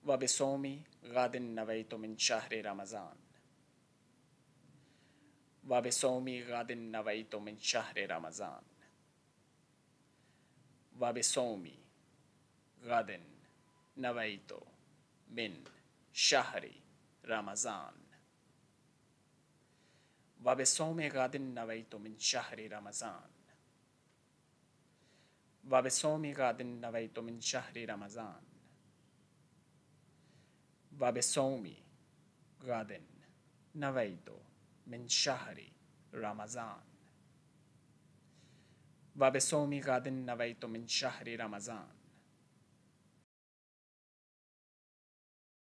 वबिसौमी गादिन नवैतु मिन शहर रमज़ान। वबिसौमी गादिन नवैतु मिन शहर रमज़ान। वबिसौमी गादिन नवैतु मिन शहर रमज़ान। वबिसौमी गादिन नवैतु मिन शहर रमज़ान। वबिसौमी गादिन नवैतु मिन शहर रमज़ान। वबिसौमी गादिन नवैतु मिन शहर रमज़ान। वबिसौमी गादिन नवैतु मिन शहर रमज़ान।